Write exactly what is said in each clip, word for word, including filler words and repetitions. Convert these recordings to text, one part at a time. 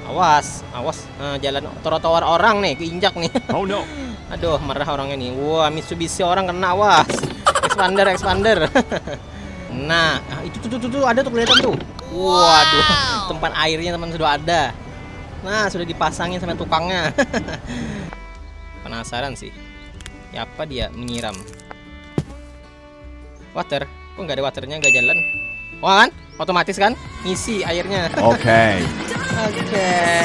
Awas, awas, uh, jalan trotoar orang nih, keinjak nih. Oh no. Aduh, marah orangnya nih. Wah, Mitsubishi orang kena, awas. Expander, expander. Nah, itu tuh, tuh, tuh, ada tuh kelihatan tuh. Waduh, tempat airnya teman sudah ada. Nah, sudah dipasangin sama tukangnya. Penasaran sih. Ya apa dia menyiram? Water, kok nggak ada waternya, nggak jalan? Wah kan, otomatis kan, ngisi airnya. Oke. Okay. Oke. Okay.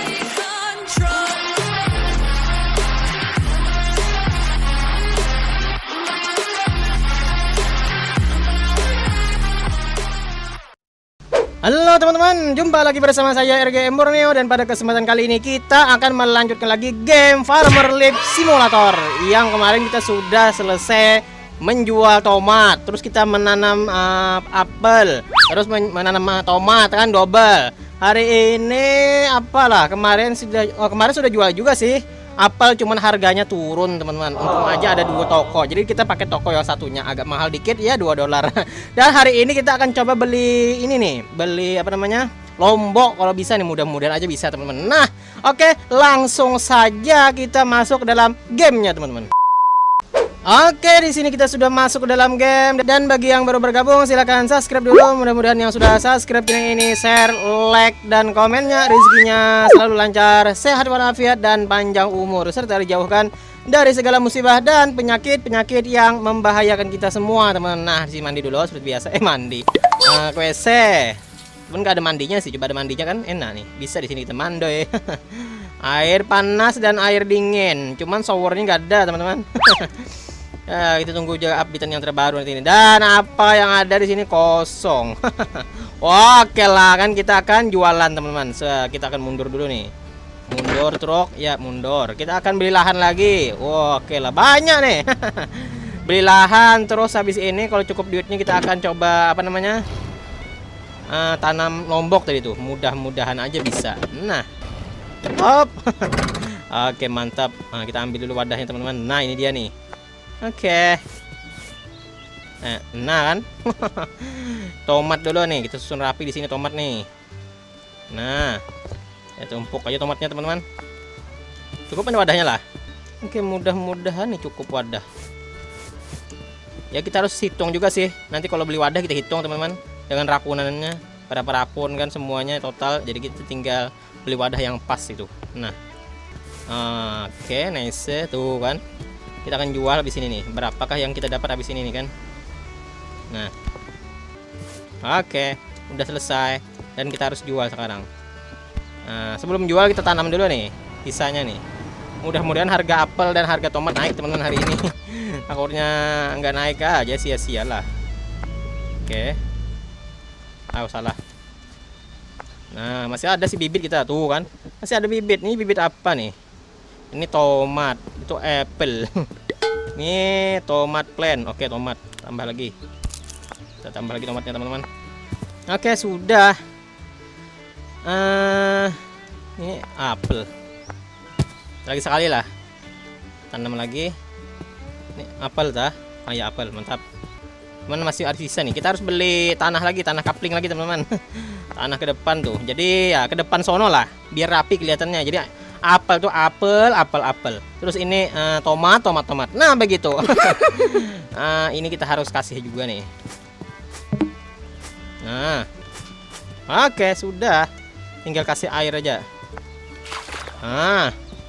Halo teman-teman, jumpa lagi bersama saya R G M Borneo. Dan pada kesempatan kali ini kita akan melanjutkan lagi game Farmer Life Simulator. Yang kemarin kita sudah selesai menjual tomat, terus kita menanam uh, apel, terus men menanam tomat kan double. Hari ini apalah, kemarin sudah oh, kemarin sudah jual juga sih. Apel cuman harganya turun teman-teman. Untung aja ada dua toko. Jadi kita pakai toko yang satunya agak mahal dikit ya, dua dolar. Dan hari ini kita akan coba beli ini nih, beli apa namanya? Lombok kalau bisa nih, mudah-mudahan aja bisa teman-teman. Nah, oke, langsung saja kita masuk ke dalam gamenya teman-teman. Oke, di sini kita sudah masuk ke dalam game. Dan bagi yang baru bergabung silahkan subscribe dulu. Mudah-mudahan yang sudah subscribe channel ini share, like, dan komennya. Rezekinya selalu lancar, sehat walafiat, dan panjang umur, serta dijauhkan dari segala musibah dan penyakit-penyakit yang membahayakan kita semua teman. Nah, di sini mandi dulu seperti biasa. Eh mandi uh, ke W C. Cuman nggak ada mandinya sih. Coba ada mandinya kan enak nih. Bisa di sini kita mandi. Air panas dan air dingin. Cuman showernya nggak ada teman-teman. Ya, kita tunggu juga update yang terbaru nanti ini. Dan apa yang ada di sini kosong. Oke lah, kan kita akan jualan teman-teman. So, kita akan mundur dulu nih. Mundur truk, ya mundur. Kita akan beli lahan lagi. Oke lah, banyak nih. Beli lahan, terus habis ini kalau cukup duitnya kita akan coba apa namanya? Uh, tanam lombok tadi tuh. Mudah-mudahan aja bisa. Nah. Hop. Oke, mantap. Nah, kita ambil dulu wadahnya teman-teman. Nah, ini dia nih. Oke. Eh, nah kan. Tomat dulu nih, kita susun rapi di sini tomat nih. Nah, ya tumpuk aja tomatnya teman-teman. Cukup kan wadahnya lah. Oke, mudah-mudahan nih cukup wadah. Ya kita harus hitung juga sih. Nanti kalau beli wadah kita hitung teman-teman, dengan rapunannya, pada rapun kan semuanya total. Jadi kita tinggal beli wadah yang pas itu. Nah, oke, nice tuh kan. Kita akan jual habis ini nih. Berapakah yang kita dapat habis ini nih kan? Nah. Oke, udah selesai. Dan kita harus jual sekarang. Nah, sebelum jual kita tanam dulu nih sisanya nih. Mudah-mudahan harga apel dan harga tomat naik teman-teman hari ini. Takutnya nggak naik aja, sia-sia lah. Oke. Oh, salah. Nah, masih ada sih bibit kita tuh kan. Masih ada bibit. Ini bibit apa nih? Ini tomat, itu apple. Ini tomat plant. Oke, tomat. Tambah lagi. Kita tambah lagi tomatnya, teman-teman. Oke, sudah. Uh, ini apel. Lagi sekali lah. Tanam lagi. Ini apel dah. Ah ya, apel, mantap. Cuman masih ada sisa nih. Kita harus beli tanah lagi, tanah kapling lagi, teman-teman. Tanah ke depan tuh. Jadi ya ke depan sono lah, biar rapi kelihatannya. Jadi apel tuh apel, apel, apel. Terus ini uh, tomat, tomat, tomat. Nah begitu. uh, ini kita harus kasih juga nih. Nah, oke sudah. Tinggal kasih air aja. Ah,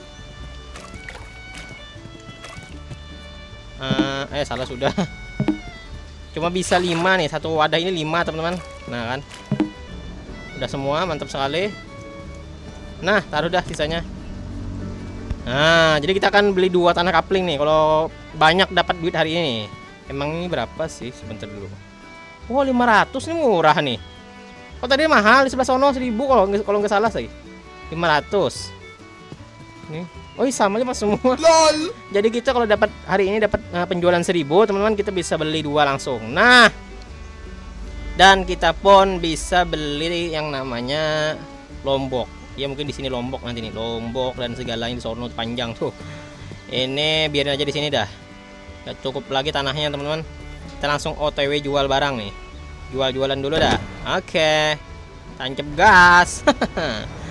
uh, eh salah sudah. Cuma bisa lima nih, satu wadah ini lima teman-teman. Nah kan, udah semua, mantap sekali. Nah, taruh dah sisanya. Nah, jadi kita akan beli dua tanah kapling nih. Kalau banyak dapat duit hari ini. Emang ini berapa sih? Sebentar dulu. Wah, lima ratus nih murah nih. Oh, tadi mahal di sebelah sono seribu kalau kalau nggak salah sih. lima ratus. Nih. Oh, sama aja mas semua. Lol. Jadi kita kalau dapat hari ini dapat uh, penjualan seribu, teman-teman, kita bisa beli dua langsung. Nah. Dan kita pun bisa beli yang namanya lombok. Ya mungkin di sini lombok nanti nih, lombok dan segalanya di sono panjang tuh. Ini biarin aja di sini dah. Gak cukup lagi tanahnya teman-teman. Kita langsung O T W jual barang nih. Jual-jualan dulu dah. Oke. Tancap gas.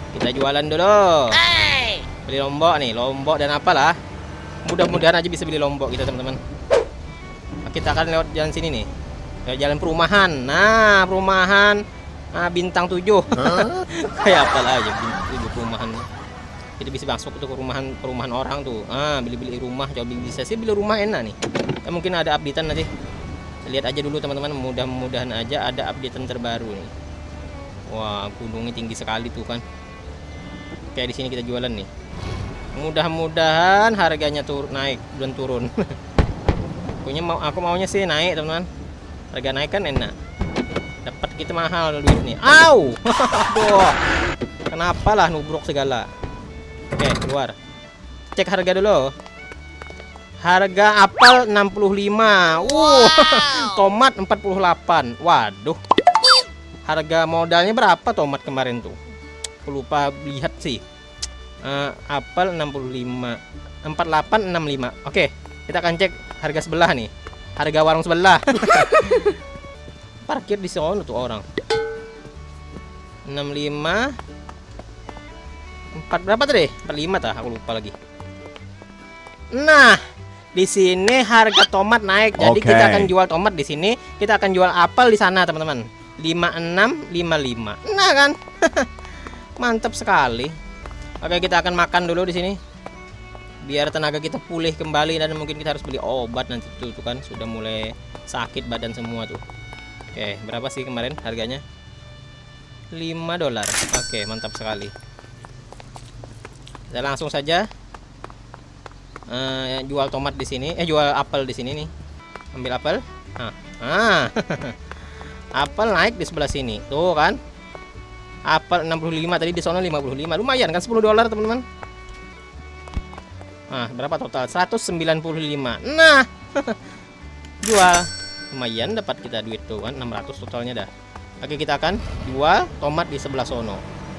Kita jualan dulu. Beli lombok nih, lombok dan apalah. Mudah-mudahan aja bisa beli lombok kita teman-teman. Kita akan lewat jalan sini nih. Lewat jalan perumahan. Nah, perumahan ah, bintang tujuh. Kayak apalah aja bintang tujuh perumahan. Kita bisa masuk ke perumahan perumahan orang tuh. Ah, beli-beli rumah, coba bisa sih beli rumah enak nih. Ya, mungkin ada updatean nanti. Lihat aja dulu teman-teman, mudah-mudahan aja ada updatean terbaru nih. Wah, gunungnya tinggi sekali tuh kan. Kayak di sini kita jualan nih. Mudah-mudahan harganya tur naik dan turun. Pokoknya mau aku maunya sih naik, teman-teman. Harga naik kan enak. Dapat kita mahal duit nih. Au. Aduh. Kenapa lah nubruk segala? Oke, keluar. Cek harga dulu. Harga apel enam puluh lima. Wow. Tomat empat puluh delapan. Waduh. Harga modalnya berapa tomat kemarin tuh? Aku lupa lihat sih. Uh, apel enam puluh lima. empat puluh delapan enam puluh lima. Oke, kita akan cek harga sebelah nih. Harga warung sebelah. Parkir di sono tuh orang. enam puluh lima. empat berapa tadi? empat puluh lima tah, aku lupa lagi. Nah, di sini harga tomat naik. Jadi okay, kita akan jual tomat di sini, kita akan jual apel di sana, teman-teman. lima puluh enam lima puluh lima. Nah kan? Mantap sekali. Oke, kita akan makan dulu di sini. Biar tenaga kita pulih kembali dan mungkin kita harus beli obat nanti tuh, tuh kan sudah mulai sakit badan semua tuh. Oke, berapa sih kemarin harganya? lima dolar. Oke, mantap sekali. Kita langsung saja uh, jual tomat di sini, eh jual apel di sini nih. Ambil apel. Nah, ah. Apel naik di sebelah sini. Tuh kan. Apel enam puluh lima tadi, di sana lima puluh lima. Lumayan kan, sepuluh dolar, teman-teman. Nah, berapa total? seratus sembilan puluh lima. Nah. Jual. Lumayan dapat kita duit tuh kan, enam ratus totalnya dah. Oke, kita akan jual tomat di sebelah sono.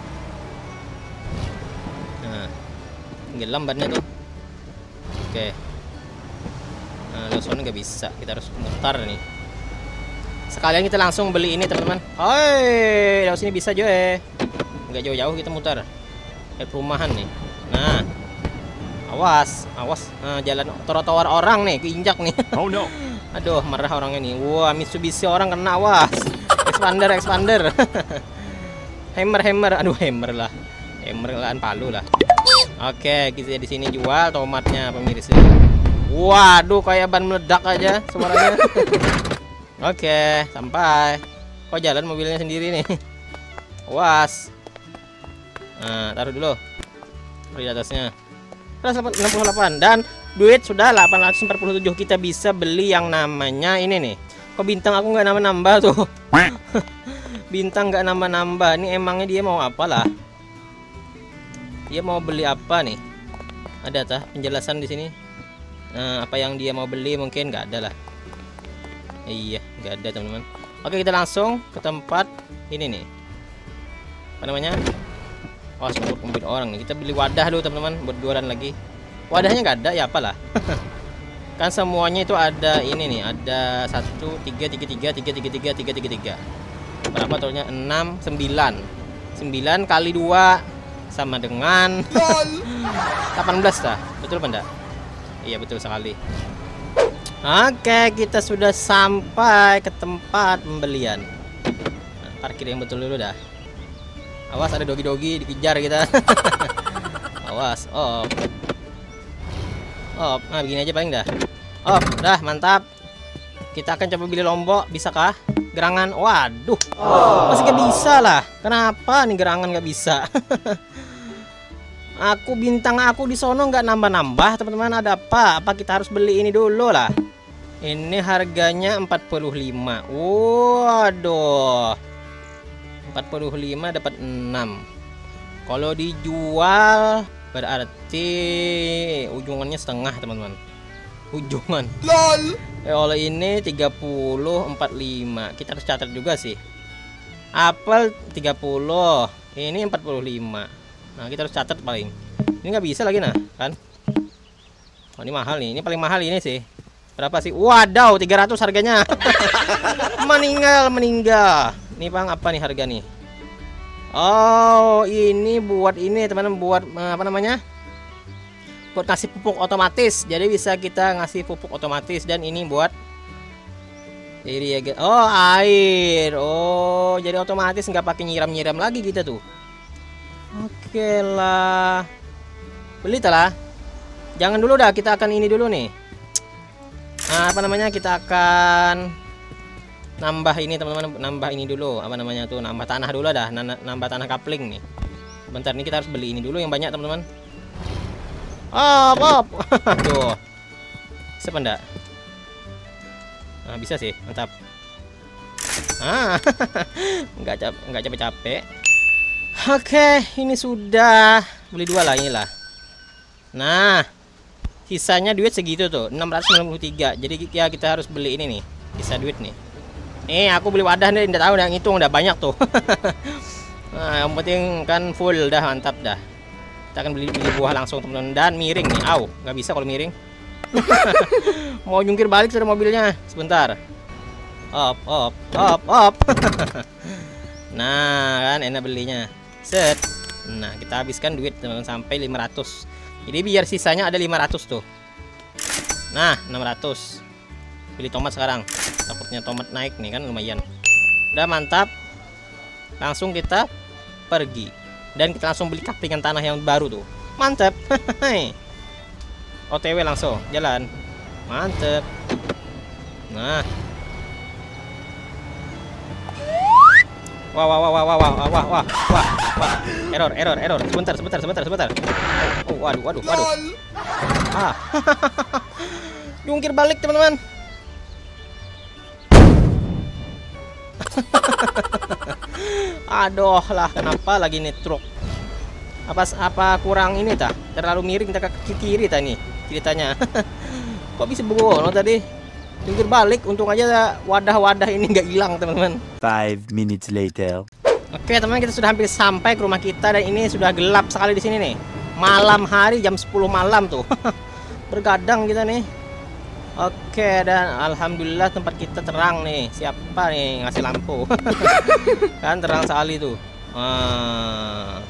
Nah, tinggal lambatnya tuh. Oke. Nah, lo sono nggak bisa, kita harus mutar nih. Sekalian kita langsung beli ini, teman-teman. Oi, dari sini bisa juga. Nggak jauh-jauh, kita mutar. Ke perumahan nih. Nah, awas, awas. Nah, jalan trotoar orang nih, keinjak nih. Oh no. Aduh, marah orangnya nih. Wah, Mitsubishi orang kena, awas. Expander, expander. Hammer, hammer. Aduh, hammer lah. Hammer lah, palu lah. Oke, kita di sini jual tomatnya, pemirsa. Waduh, kayak ban meledak aja suaranya. Oke, sampai. Kok jalan mobilnya sendiri nih. Awas. Nah, taruh dulu. Taruh di atasnya. enam puluh delapan dan duit sudah delapan ratus empat puluh tujuh. Kita bisa beli yang namanya ini nih. Kok bintang aku nggak nambah-nambah tuh. Bintang nggak nambah-nambah. Ini emangnya dia mau apa lah? Dia mau beli apa nih? Ada tah penjelasan di sini? Nah, apa yang dia mau beli mungkin nggak ada lah. Iya, nggak ada, teman-teman. Oke, kita langsung ke tempat ini nih. Apa namanya? Wah, sumur pembit orang nih. Kita beli wadah dulu, teman-teman, buat jualan lagi. Wadahnya nggak ada, ya apalah. Kan semuanya itu ada ini nih, ada satu, tiga, tiga, tiga, tiga, tiga, tiga, tiga, tiga, tiga. Berapa totalnya? Enam, sembilan. Sembilan kali dua sama dengan delapan belas dah. Betul apa enggak? Iya, betul sekali. Oke, kita sudah sampai ke tempat pembelian. Nah, parkir yang betul dulu dah. Awas, ada dogi-dogi dikejar kita. Awas, oh. Oh, nah begini aja paling dah. Oh, dah mantap. Kita akan coba beli lombok, bisakah? Gerangan, waduh. Oh. Masih gak bisa lah. Kenapa nih gerangan gak bisa? Aku bintang aku di sono nggak nambah-nambah, teman-teman. Ada apa? Apa kita harus beli ini dulu lah? Ini harganya empat puluh lima. Waduh. empat puluh lima dapat enam. Kalau dijual berarti ujungannya setengah, teman-teman. Ujungan. Lol. Kalau ini tiga puluh empat puluh lima. Kita harus catat juga sih. Apel tiga puluh. Ini empat puluh lima. Nah, kita harus catat paling. Ini nggak bisa lagi nah, kan? Oh, ini mahal nih. Ini paling mahal ini sih. Berapa sih? Wadaw, tiga ratus harganya. meninggal, meninggal. Ini Bang, apa nih harga nih? Oh, ini buat ini teman-teman, buat apa namanya? Buat ngasih pupuk otomatis. Jadi bisa kita ngasih pupuk otomatis, dan ini buat ini ya. Oh, air. Oh, jadi otomatis nggak pakai nyiram-nyiram lagi kita tuh. Oke lah. Beli lah. Jangan dulu dah, kita akan ini dulu nih. Nah, apa namanya? Kita akan nambah ini teman-teman, nambah ini dulu. Apa namanya tuh? Nambah tanah dulu dah, nambah tanah kapling nih. Bentar nih, kita harus beli ini dulu yang banyak teman-teman. Oh, pop. Tuh. Bisa enggak? Nah, bisa sih, mantap. Ah, nggak cap, nggak capek-capek. Oke, ini sudah beli dua lah inilah. Nah, sisanya duit segitu tuh, enam ratus sembilan puluh tiga. Jadi ya kita harus beli ini nih, sisa duit nih. Nih, aku beli wadah nih, udah tahu udah ngitung udah banyak tuh. Nah, yang penting kan full dah, mantap dah. Kita akan beli, beli buah langsung teman-teman, dan miring nih. Au, nggak bisa kalau miring. Mau jungkir balik sudah mobilnya. Sebentar. Op, op, op, op. Nah, kan enak belinya. Set. Nah, kita habiskan duit teman-teman sampai lima ratus. Jadi biar sisanya ada lima ratus tuh. Nah, enam ratus. Pilih tomat sekarang. Takutnya tomat naik nih kan, lumayan. Udah mantap. Langsung kita pergi. Dan kita langsung beli kaplingan tanah yang baru tuh. Mantap. O T W langsung jalan. Mantep. Nah. Wah wah wah wah wah wah wah wah wah wah. Error error error. Sebentar sebentar sebentar sebentar. Oh waduh waduh waduh. Ah. Jungkir balik teman-teman. Aduh lah, kenapa lagi nih truk? Apa apa kurang ini tah? Terlalu miring kita ke kiri tadi ceritanya. Kok bisa begono tadi? Jungkir balik, untung aja wadah-wadah ini nggak hilang teman-teman. Five minutes later. Oke teman-teman, kita sudah hampir sampai ke rumah kita, dan ini sudah gelap sekali di sini nih. Malam hari jam sepuluh malam tuh. Bergadang kita nih. Oke, dan alhamdulillah tempat kita terang nih. Siapa nih ngasih lampu? Kan terang sekali tuh. Ah.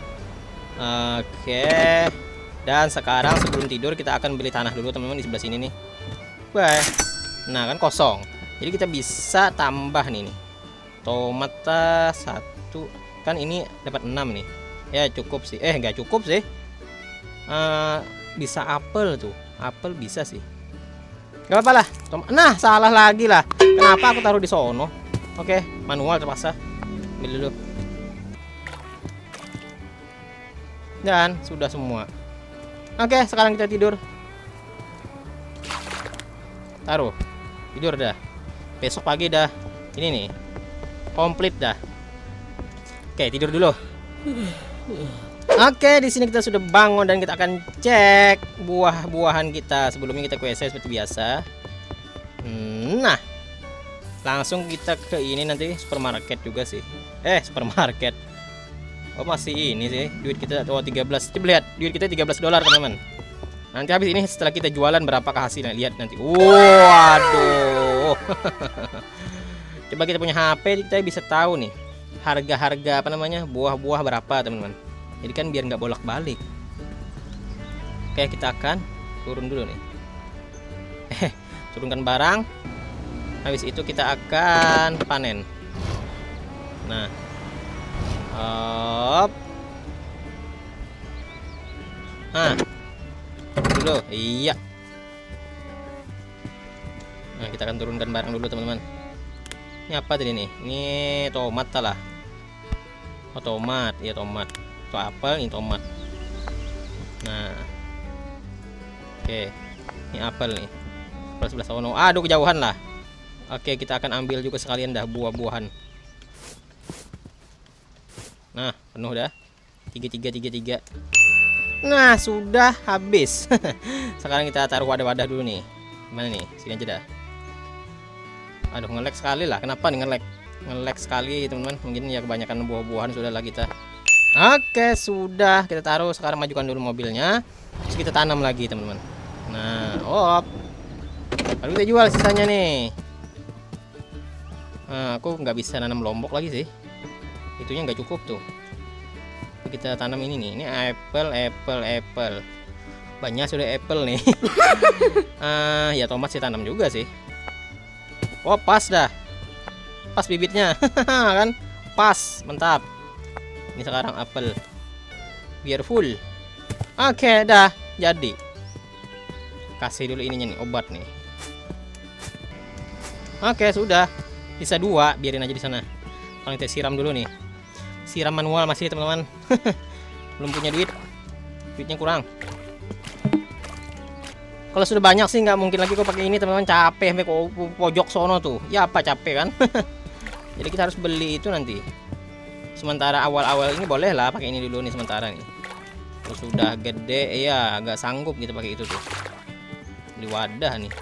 Oke. Dan sekarang sebelum tidur kita akan beli tanah dulu teman-teman di sebelah sini nih. Bye. Nah kan kosong. Jadi kita bisa tambah nih nih. Tomat satu. Kan ini dapat enam nih. Ya cukup sih. Eh nggak cukup sih. Uh, bisa apel tuh. Apel bisa sih. Gak apa-apa lah. Nah, salah lagi lah. Kenapa aku taruh di sono? Oke, manual terpaksa. Ambil dulu. Dan sudah semua. Oke, sekarang kita tidur. Taruh. Tidur dah. Besok pagi dah. Ini nih. Komplit dah. Oke, tidur dulu. Oke, di sini kita sudah bangun dan kita akan cek buah-buahan kita. Sebelumnya kita Q S seperti biasa. Nah, langsung kita ke ini nanti supermarket juga sih. Eh, supermarket. Oh, masih ini sih. Duit kita oh tiga belas. Coba lihat, duit kita tiga belas dolar, teman-teman. Nanti habis ini setelah kita jualan berapakah hasilnya? Lihat nanti. Waduh. Coba kita punya H P, kita bisa tahu nih harga-harga apa namanya? Buah-buah berapa, teman-teman. Jadi kan biar nggak bolak-balik. Oke, kita akan turun dulu nih. Eh, turunkan barang. Habis itu kita akan panen. Nah, hop. Nah, dulu, iya. Nah, kita akan turunkan barang dulu, teman-teman. Ini apa tadi nih? Ini tomat lah. Oh, tomat, ya tomat. Itu apel, ini tomat. Nah, oke, ini apel nih. Apel sebelah sono. Aduh, kejauhan lah. Oke, kita akan ambil juga sekalian dah buah-buahan. Nah, penuh dah. Tiga tiga tiga tiga. Nah, sudah habis. Sekarang kita taruh wadah-wadah dulu nih. Gimana nih? Sini aja dah. Aduh, nge-lag sekali lah. Kenapa nih nge-lag? Nge-lag sekali, teman-teman. Mungkin ya kebanyakan buah-buahan sudah lah kita. Oke, sudah kita taruh. Sekarang majukan dulu mobilnya. Terus kita tanam lagi, teman-teman. Nah, op. Lalu kita jual sisanya nih. Nah, aku nggak bisa nanam lombok lagi sih. itunya nggak cukup tuh. Kita tanam ini nih. Ini apple, apple, apple. Banyak sudah apple nih. uh, ya tomat sih tanam juga sih. Oh pas dah. Pas bibitnya. Kan pas, mantap. Ini sekarang apel. Biar full. Oke, dah jadi. Kasih dulu ininya nih, obat nih. Oke, sudah. Bisa dua, biarin aja di sana. Kalau kita siram dulu nih. Siram manual masih, teman-teman. Belum punya duit. Duitnya kurang. Kalau sudah banyak sih nggak mungkin lagi kok pakai ini, teman-teman. Capek sampai pojok sono tuh. Ya apa capek kan? Jadi kita harus beli itu nanti. Sementara awal-awal ini boleh lah pakai ini dulu nih sementara nih. Kalau sudah gede ya agak sanggup kita pakai itu tuh. Beli wadah nih.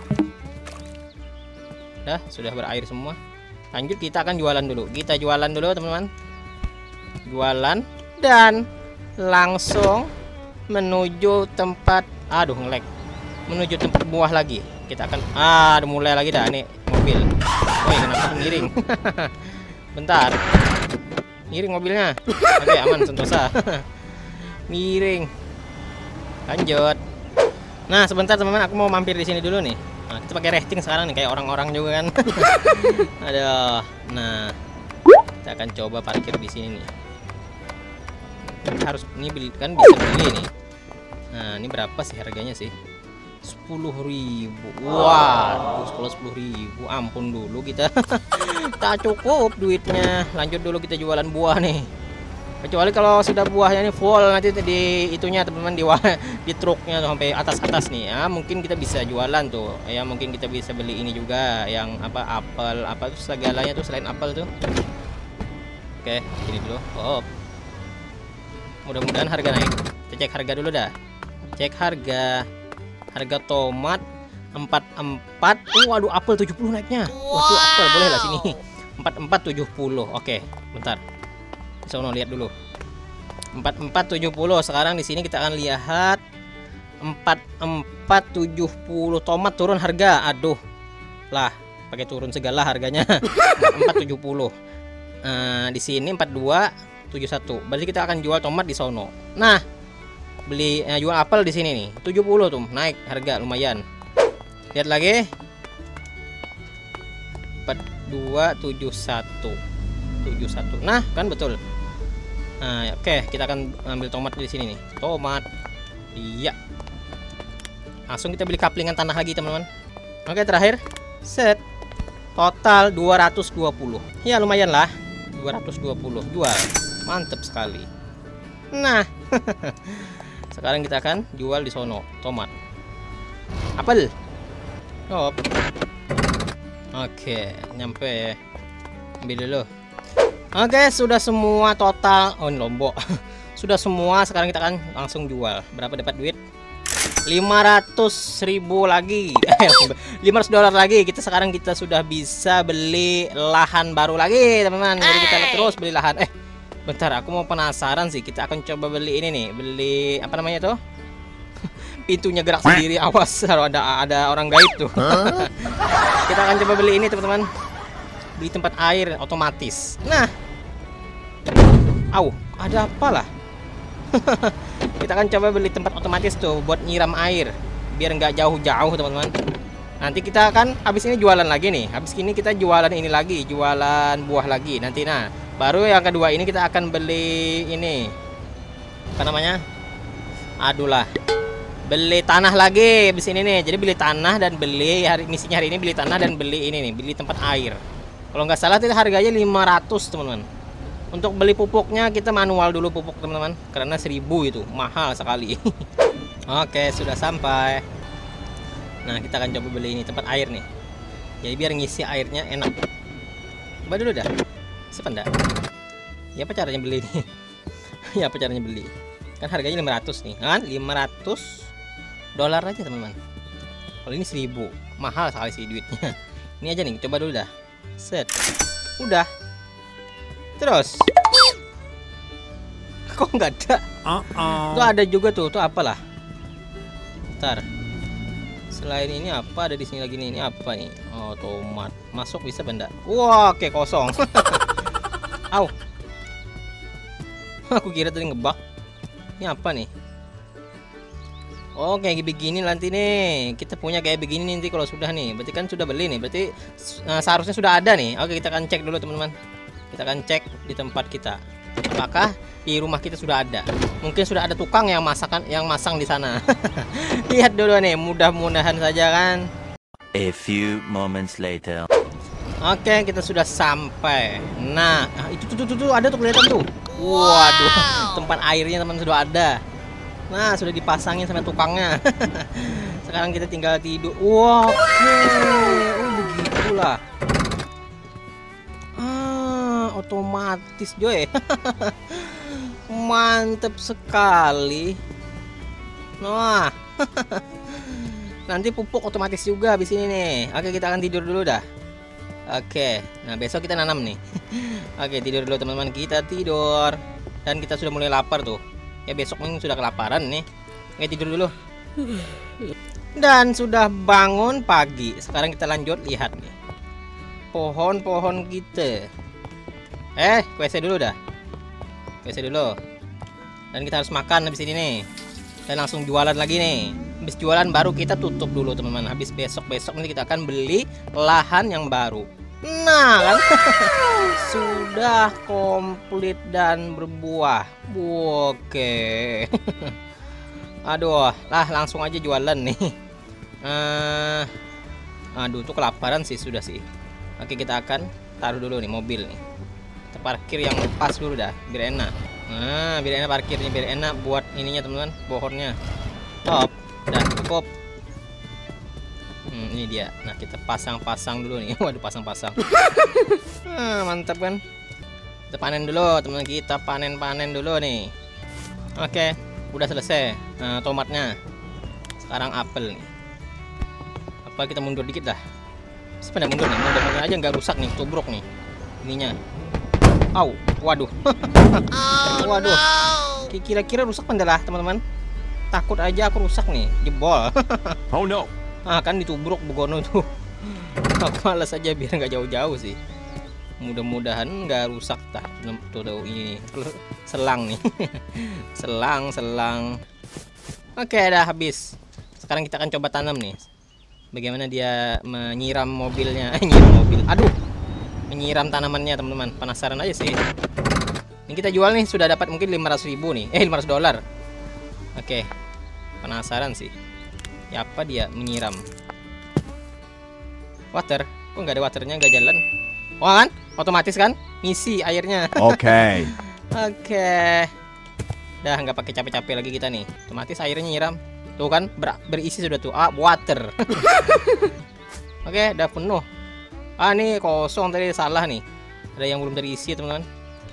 Dah, sudah berair semua. Lanjut kita akan jualan dulu. Kita jualan dulu, teman-teman. Jualan dan langsung menuju tempat, aduh ngelag. Menuju tempat buah lagi. Kita akan ah, udah mulai lagi dah nih mobil. Woi, kenapa miring? Bentar. Miring mobilnya. Oke, aman, sentosa. Miring. Lanjut. Nah, sebentar teman-teman, aku mau mampir di sini dulu nih. Nah, kita pakai rating sekarang nih kayak orang-orang juga kan. Aduh. Nah, kita akan coba parkir di sini nih. Kita harus ini beli kan bisa beli nih. Nah, ini berapa sih harganya sih? sepuluh ribu. Wah, kalau sepuluh ribu ampun dulu kita. Tak cukup duitnya. Lanjut dulu kita jualan buah nih. Kecuali kalau sudah buahnya ini full nanti di itunya teman-teman di di truknya sampai atas-atas nih ya, mungkin kita bisa jualan tuh. Ya mungkin kita bisa beli ini juga yang apa apel apa tuh segalanya tuh selain apel tuh. Oke, ini dulu. Oh. Mudah-mudahan harga naik. Kita cek harga dulu dah. Cek harga. Harga tomat empat puluh empat. Oh, waduh apel tujuh puluh naiknya. Waduh apel boleh lah sini. empat puluh empat tujuh puluh. Oke, bentar. Sono lihat dulu. empat puluh empat tujuh puluh. Sekarang di sini kita akan lihat empat puluh empat tujuh puluh. Tomat turun harga. Aduh. Lah, pakai turun segala harganya. empat puluh empat tujuh puluh. Uh, di sini empat puluh dua tujuh puluh satu. Berarti kita akan jual tomat di sono. Nah, beli eh, jual apel di sini nih. tujuh puluh tuh, naik harga lumayan. Lihat lagi. empat dua tujuh satu. tujuh satu. Nah, kan betul. Nah, oke, okay, kita akan ambil tomat di sini nih. Tomat. Iya. Langsung kita beli kaplingan tanah lagi, teman-teman. Oke, okay, terakhir. Set. Total dua ratus dua puluh. Ya, lumayan lah. dua ratus dua puluh. Jual. Mantep sekali. Nah. Sekarang kita akan jual di sono. Tomat. Apel. Oh. Oke, okay, nyampe. Ambil dulu. Oke, sudah semua total. Oh, ini lombok. Sudah semua, sekarang kita akan langsung jual. Berapa dapat duit? lima ratus ribu lagi. lima ratus dolar lagi. Kita sekarang kita sudah bisa beli lahan baru lagi, teman-teman. Jadi kita terus beli lahan. Eh, bentar, aku mau penasaran sih. Kita akan coba beli ini nih. Beli apa namanya tuh? Pintunya gerak sendiri. Awas, kalau ada ada orang gaib tuh. Kita akan coba beli ini, teman-teman. Beli tempat air otomatis. Nah, au, ada apa lah? Kita akan coba beli tempat otomatis tuh buat nyiram air, biar nggak jauh-jauh, teman-teman. Nanti kita akan habis ini jualan lagi nih. Habis ini kita jualan ini lagi, jualan buah lagi. Nanti nah, baru yang kedua ini kita akan beli ini. Apa namanya? Aduh lah. Beli tanah lagi habis ini nih. Jadi beli tanah dan beli hari misinya hari ini beli tanah dan beli ini nih, beli tempat air. Kalau nggak salah itu harganya lima ratus, teman-teman. Untuk beli pupuknya kita manual dulu pupuk, teman-teman, karena seribu itu mahal sekali. Oke, sudah sampai. Nah, kita akan coba beli ini tempat air nih. Jadi biar ngisi airnya enak. Coba dulu dah. Sependak. Ya apa caranya beli nih? Ya apa caranya beli? Kan harganya lima ratus nih, kan? lima ratus dolar aja, teman-teman. Kalau ini seribu, mahal sekali sih duitnya. Ini aja nih, coba dulu dah. Set. Udah. Terus. Kok nggak ada? Uh-uh. Tuh ada juga tuh, tuh apalah. Bentar. Selain ini apa ada di sini lagi nih? Ini apa nih? Oh, tomat. Masuk bisa benda. Wah, oke kosong. Au. Aku kira tadi ngebug. Ini apa nih? Oh, kayak begini nanti nih. Kita punya kayak begini nanti kalau sudah nih. Berarti kan sudah beli nih. Berarti uh, seharusnya sudah ada nih. Oke, kita akan cek dulu teman-teman. Kita akan cek di tempat kita. Apakah di rumah kita sudah ada? Mungkin sudah ada tukang yang masakan yang masang di sana. Lihat dulu nih, mudah-mudahan saja kan. A few moments later. Oke, kita sudah sampai. Nah, itu tuh, tuh, tuh, tuh ada tuh kelihatan tuh. Waduh, tempat airnya teman sudah ada. Nah, sudah dipasangin sama tukangnya. Sekarang kita tinggal tidur. Wow, oke, oh begitulah. Ah, otomatis Joy. Mantep sekali. Nah. Nanti pupuk otomatis juga habis ini nih. Oke, kita akan tidur dulu dah. Oke, nah besok kita nanam nih. Oke, tidur dulu teman-teman, kita tidur. Dan kita sudah mulai lapar tuh. Ya besok ini sudah kelaparan nih. Oke, tidur dulu. Dan sudah bangun pagi. Sekarang kita lanjut lihat nih. Pohon-pohon kita. Eh, W C dulu dah. W C dulu. Dan kita harus makan habis ini nih. Dan langsung jualan lagi nih. Habis jualan baru kita tutup dulu teman-teman. Habis besok-besok nanti kita akan beli lahan yang baru. Nah kan. Sudah komplit dan berbuah. Oke. Aduh, lah langsung aja jualan nih. uh, Aduh, tuh kelaparan sih sudah sih. Oke, kita akan taruh dulu nih mobil nih. Kita parkir yang pas dulu dah, biar enak. Nah, biar enak parkirnya, biar enak buat ininya teman-teman, pohonnya. Top. Udah cukup. Hmm, ini dia. Nah, kita pasang-pasang dulu nih. Waduh, pasang-pasang. Ah, mantap kan? Kita panen dulu, teman-teman. Kita panen-panen dulu nih. Oke, udah selesai. Nah, tomatnya. Sekarang apel nih. Apel kita mundur dikit dah. Sebenarnya mundur nih, mundur-mundur aja nggak rusak nih, tubruk nih. Ininya. Au, waduh. Waduh. Kira-kira rusak pendelah, teman-teman. Takut aja aku rusak nih, jebol. Oh no. Ah, kan ditubruk begono tuh. Aku malas aja biar nggak jauh-jauh sih. Mudah-mudahan nggak rusak tah. Tuh, tuh ini selang nih. Selang, selang. Oke, dah habis. Sekarang kita akan coba tanam nih. Bagaimana dia menyiram mobilnya? Eh, nyiram mobil. Aduh. Menyiram tanamannya, teman-teman. Penasaran aja sih. Ini kita jual nih sudah dapat mungkin lima ratus ribu nih. Eh, lima ratus dolar. Oke, penasaran sih. Ya apa dia menyiram? Water? Kok nggak ada waternya, nggak jalan? Wah kan? Otomatis kan? Misi airnya. Oke. Okay. Oke. Dah nggak pakai capek-capek lagi kita nih. Otomatis airnya nyiram. Tuh kan? Ber berisi sudah tuh. Ah, water. Oke, udah penuh. Ah, nih kosong tadi, salah nih. Ada yang belum terisi teman-teman.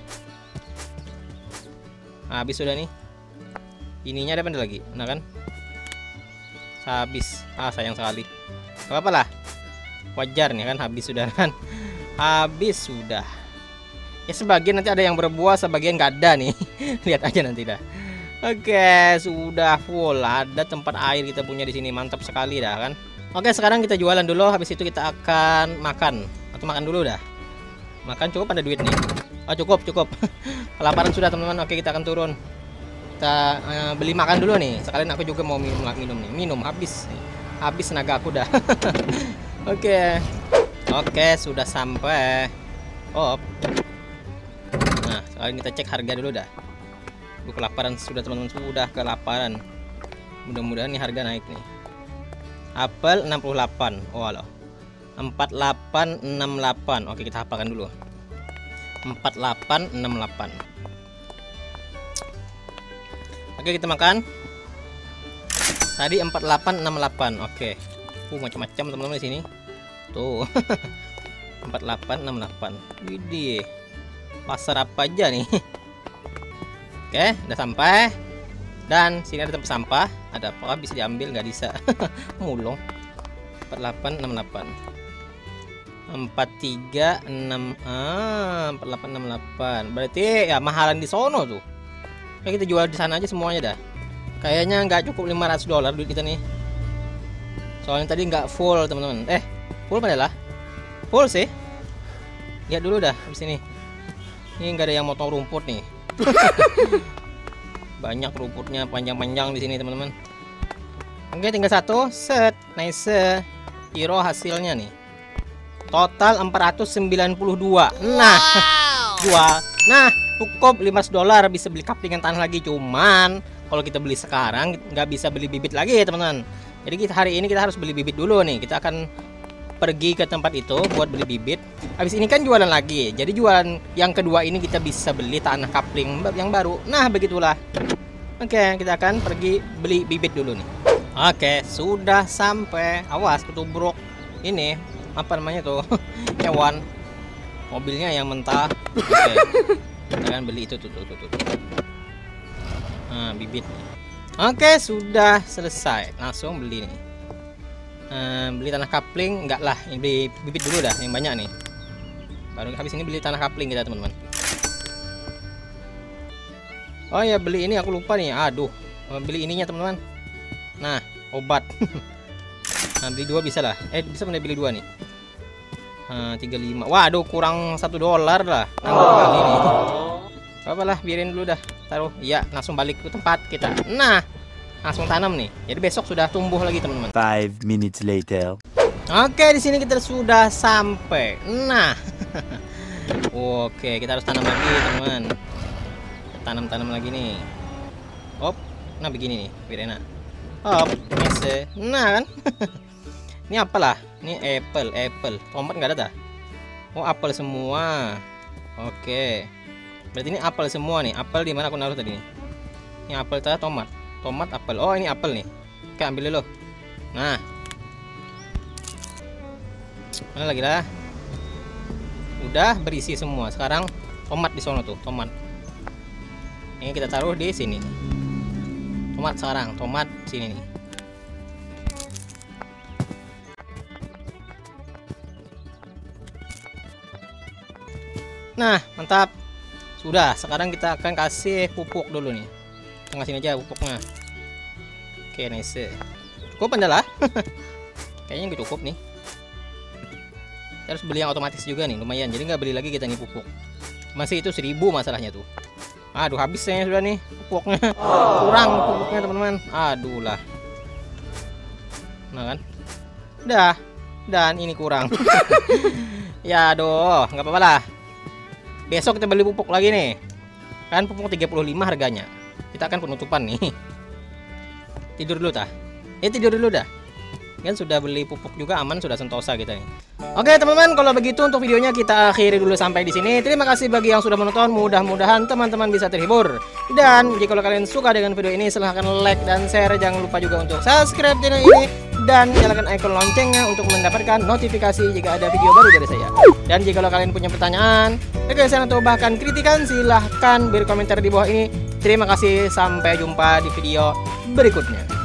Nah, habis sudah nih. Ininya ada apa lagi? Nah kan? Habis. Ah, sayang sekali. Gak apa-apa lah. Wajar nih kan, habis sudah kan. Habis sudah. Ya sebagian nanti ada yang berbuah, sebagian gak ada nih. Lihat aja nanti dah. Oke, sudah full. Ada tempat air kita punya di sini, mantap sekali dah kan. Oke, sekarang kita jualan dulu. Habis itu kita akan makan. Atau makan dulu dah. Makan cukup, ada duit nih. Oh, cukup, cukup. Kelaparan sudah teman-teman. Oke, kita akan turun. Kita uh, beli makan dulu nih. Sekalian aku juga mau minum minum nih. Minum habis. Habis tenaga aku dah. Oke. Oke, sudah sampai. Oh. Nah, sekarang kita cek harga dulu dah. Duh, kelaparan sudah teman-teman, sudah kelaparan. Mudah-mudahan nih harga naik nih. Apel enam puluh delapan. Oh, halo. empat delapan enam delapan. Oke, kita hafalkan dulu. empat delapan enam delapan. Oke, kita makan. Tadi empat delapan enam delapan. Oke. Uh, macam-macam teman-teman di sini. Tuh. empat delapan enam delapan. Widih. Pasar apa aja nih? Oke, udah sampai. Dan sini ada tempat sampah. Ada apa? Bisa diambil, nggak bisa. Mulung. empat delapan enam delapan. empat tiga enam. Ah, empat delapan enam delapan. Berarti ya mahalan di sono tuh. Kayak kita jual di sana aja semuanya dah. Kayaknya nggak cukup lima ratus dolar duit kita nih. Soalnya tadi nggak full teman-teman. Eh, full padahal. Full sih. Lihat dulu dah di sini. Ini nggak ada yang motong rumput nih. Banyak rumputnya panjang-panjang di sini teman-teman. Oke, tinggal satu. Set, nice. Hero hasilnya nih. Total empat ratus sembilan puluh dua. Nah, jual. Nah, cukup lima belas dolar bisa beli kaplingan tanah lagi. Cuman kalau kita beli sekarang nggak bisa beli bibit lagi ya teman-teman. Jadi kita hari ini kita harus beli bibit dulu nih. Kita akan pergi ke tempat itu buat beli bibit. Habis ini kan jualan lagi. Jadi jualan yang kedua ini kita bisa beli tanah kapling yang baru. Nah, begitulah. Oke, kita akan pergi beli bibit dulu nih. Oke, sudah sampai. Awas ketubruk ini apa namanya tuh hewan mobilnya yang mentah. Oke, kita akan beli itu tuh tuh tuh, tuh. Nah, bibit. Oke, sudah selesai. Langsung beli nih. Uh, beli tanah kapling enggak lah, ini beli bibit dulu dah yang banyak nih. Baru habis ini beli tanah kapling kita teman-teman. Oh ya, beli ini aku lupa nih. Aduh, beli ininya teman-teman. Nah, obat. Nah, beli dua bisa lah. Eh, bisa mana beli dua nih? Nah, tiga puluh lima. Waduh, kurang satu dolar lah. Nambah kali nih. Apa lah, biarin dulu dah. Taruh. Iya, langsung balik ke tempat kita. Nah, langsung tanam nih. Jadi besok sudah tumbuh lagi teman-teman. Five minutes later. Oke, di sini kita sudah sampai. Nah, oke, kita harus tanam lagi teman-teman. Tanam-tanam lagi nih. Op, nah begini nih, biar enak. Op, mese. Nah kan. Ini apalah? Ini apple, apple. Tomat nggak ada dah. Oh, apel semua. Oke. Berarti ini apel semua nih. Apel di mana aku naruh tadi nih? Ini apel tadi tomat. Tomat, apel. Oh, ini apel nih. Oke, ambil dulu. Nah. Mana lagi lah? Udah berisi semua. Sekarang tomat di sono tuh, tomat. Ini kita taruh di sini. Tomat sekarang, tomat sini nih. Nah, mantap. Sudah, sekarang kita akan kasih pupuk dulu nih. Tengah sini aja pupuknya. Oke, nice. Cukup adalah. Kayaknya nggak cukup nih. Kita harus beli yang otomatis juga nih, lumayan. Jadi nggak beli lagi kita nih pupuk. Masih itu seribu masalahnya tuh. Aduh, habisnya sudah nih pupuknya. Kurang pupuknya teman-teman. Aduh lah. Nah kan. Udah. Dan ini kurang. Ya aduh, nggak apa-apa lah. Besok kita beli pupuk lagi nih. Kan pupuk tiga puluh lima harganya. Kita akan penutupan nih. Tidur dulu tah. Ya tidur dulu dah. Kan sudah beli pupuk juga aman, sudah sentosa kita nih. Oke teman-teman, kalau begitu untuk videonya kita akhiri dulu sampai di sini. Terima kasih bagi yang sudah menonton. Mudah-mudahan teman-teman bisa terhibur. Dan jika kalian suka dengan video ini, silahkan like dan share. Jangan lupa juga untuk subscribe channel ini dan nyalakan icon loncengnya untuk mendapatkan notifikasi jika ada video baru dari saya. Dan jika kalian punya pertanyaan, gagasan atau bahkan kritikan, silahkan berkomentar di bawah ini. Terima kasih, sampai jumpa di video berikutnya.